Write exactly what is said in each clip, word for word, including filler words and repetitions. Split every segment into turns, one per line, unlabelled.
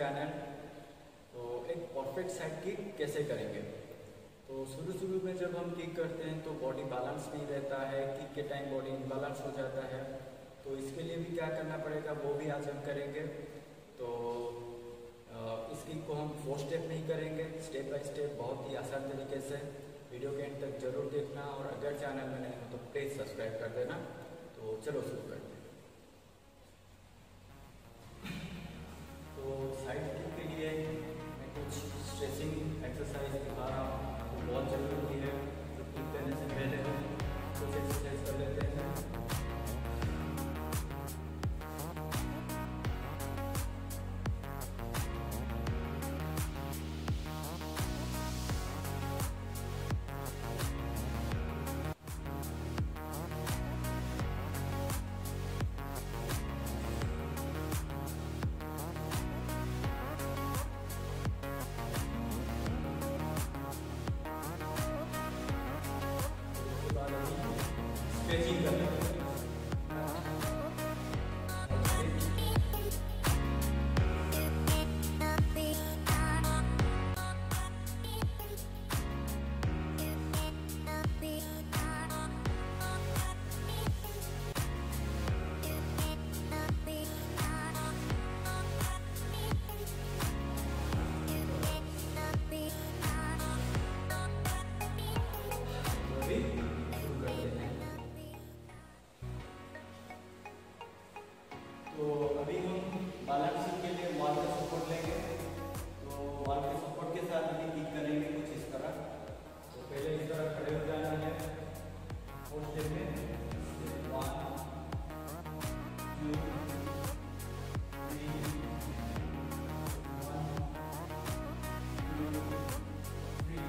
Channel. तो एक perfect side kick कैसे करेंगे। तो शुरू शुरू में जब हम किक करते हैं तो बॉडी बैलेंस नहीं रहता है, किक के टाइम बॉडी इनबैलेंस हो जाता है। तो इसके लिए भी क्या करना पड़ेगा वो भी आज हम करेंगे। तो इस किक को हम फोर स्टेप नहीं करेंगे, स्टेप बाय स्टेप बहुत ही आसान तरीके से। वीडियो के एंड तक जरूर देखना और अगर चैनल में नहीं हो तो प्लीज़ सब्सक्राइब कर देना। तो चलो शुरू करते हैं। तो साइड किक के लिए मैं कुछ स्ट्रेचिंग एक्सरसाइज दिखा रहा हूँ, तो बहुत ज़रूरी है। तो किक करने से पहले हम कुछ एक्सरसाइज कर लेते हैं। स्ट्रेचिंग करना है। तो अभी हम बैलेंसिंग के लिए वॉल का सपोर्ट लेंगे। तो वॉल के सपोर्ट के साथ अभी किक करेंगे कुछ इस तरह। तो पहले इस तरह खड़े हो जाना है और स्टेप में one two three one two three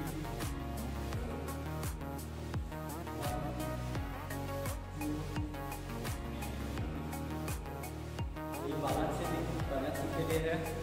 balancing के लिए है।